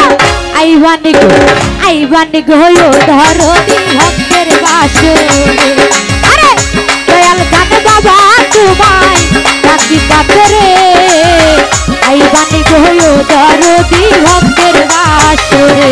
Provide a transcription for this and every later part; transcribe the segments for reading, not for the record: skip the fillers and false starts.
আইবানি গো ধরতি ভক্তের বাসরে আরে দয়াল চাঁদ বাবা তোমায় ডাকি কাতরে আইবানি গো ধরতি ভক্তের বাসরে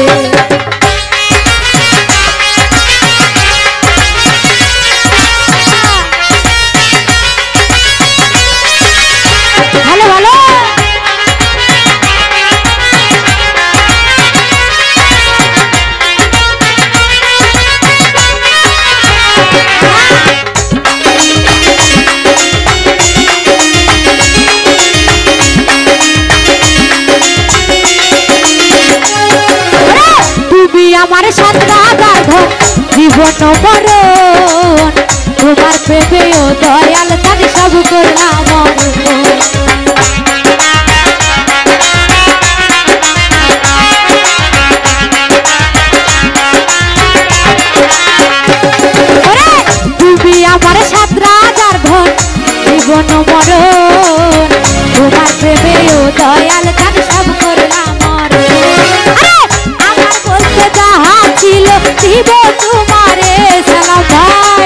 আমার সাতটা জীবন মরণ তোমার প্রেমে ও দয়াল তাকে সব করলাম তুমি আমার সাতটা ধন জীবন মরণ তোমার প্রেমে ও দয়াল তাকে সব করলাম দিব তোমারে সালাম ভাই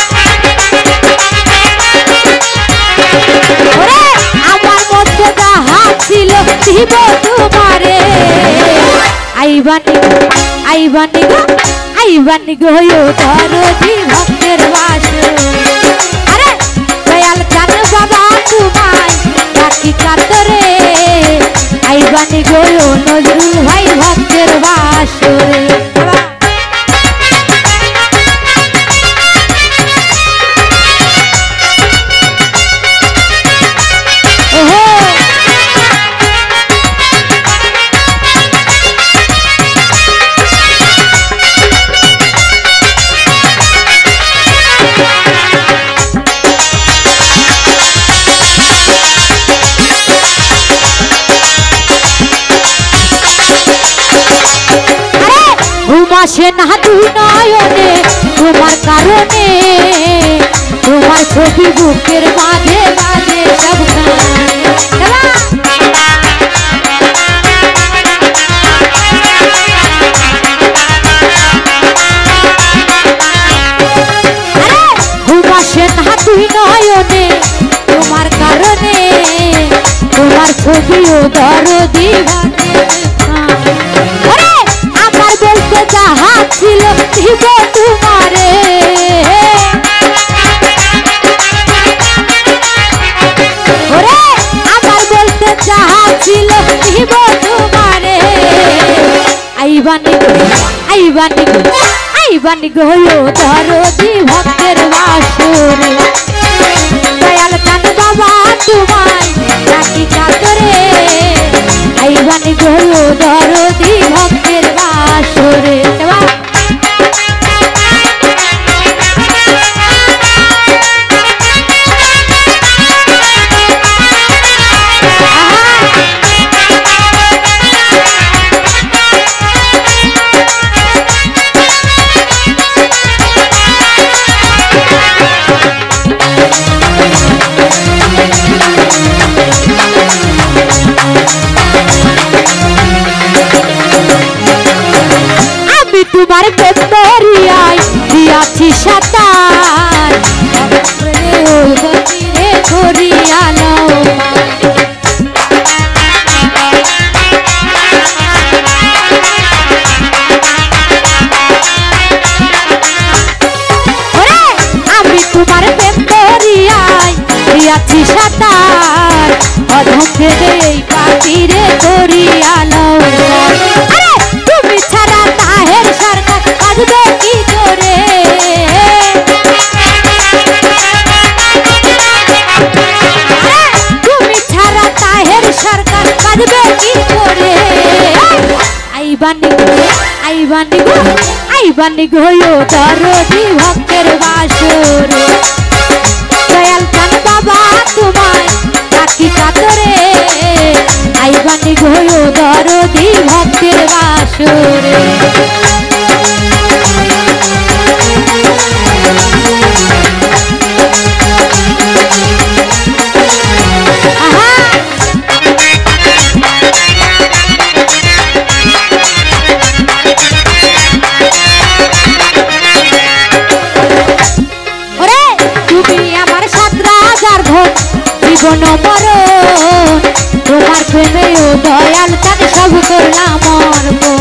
ওরে আমার মধ্যে যাহা ছিল দিব তোমারে আইবানি গো ধরতি ভক্তের বাসরে আরে দয়াল চাঁদ বাবা তোমায় ডাকি কাতরে আইবানি গো নজরুল ভাই ভক্তের বাসরে ঘুমাসে না দুই নয়নে তোমার কারণে তোমার ছবি বুকের মাঝে মাঝে সব ঘুমাসে না দুই নয়নে তোমার কারণে তোমার ছবি ও দরদি বলতে যাহা ছিল দিব তোমারে ওরে আমার বলতে যাহা ছিল দিব তোমারে আইবানি গো ধরতি ভক্তের বাসরে দয়াল চাঁদ বাবা তোমায় ডাকি কাতরে আইবানি গো ধরতি ভক্তের বাসরে তোমার পেতরিয়ায় দিয়াছি সাতার করিয়ালো আমি তোমার পেতরিয়ায় দিয়াছি সাতার অধমকে এই পাখিরে করিয়ালো তুমি ছাড়া তাহের সরকার কাঁদবে কি করে তুমি ছাড়া তাহের সরকার কাঁদবে কি করে আইবানি গো ধরতি ভক্তের বাসরে দয়াল চাঁদ বাবা তোমায় ডাকি কাতরে আইবানি গো ধরতি ভক্তের বাসরে জীবন মরণ তোমার প্রেমে ও দয়াল চাঁদ সব করলাম অর্পণ।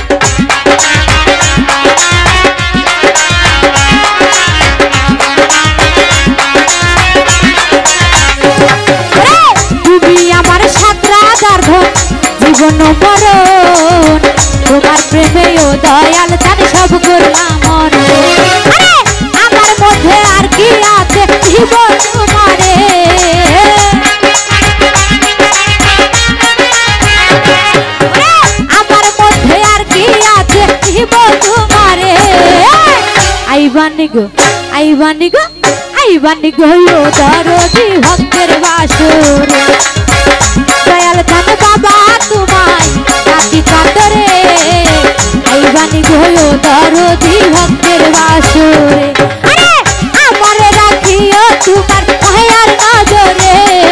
জীবন মরণ তোমার প্রেমে ও দয়াল চাঁদ সব করলাম আমার মধ্যে আর কি আছে জীবন তোমারে আমার মধ্যে আর কি আছে জীবন তোমারে আইবানি গো আইবানি গো আইবানি গো দরদি ভক্তের বাসরে দয়াল চাঁদ বাবা তোমায় ডাকি কাতরে আইবানি গো দরদি ভক্তের বাসরে আমারে রাখিও তোমার মায়ার নজরে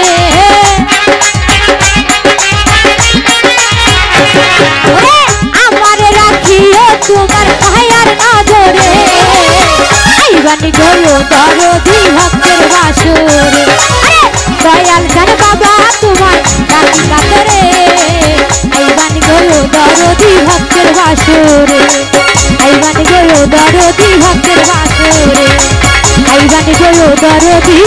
আমারে রাখিও তোমার মায়ার নজরে আইবানি গো দরদি ভক্তের বাসরে দয়াল চাঁদ বাবা তোমায় ডাকি কাতরে আইবানি গো দরদি ভক্তের বাসরে আইবানি গো দরদি ভক্তের বাসরে আইবানি গো দরদি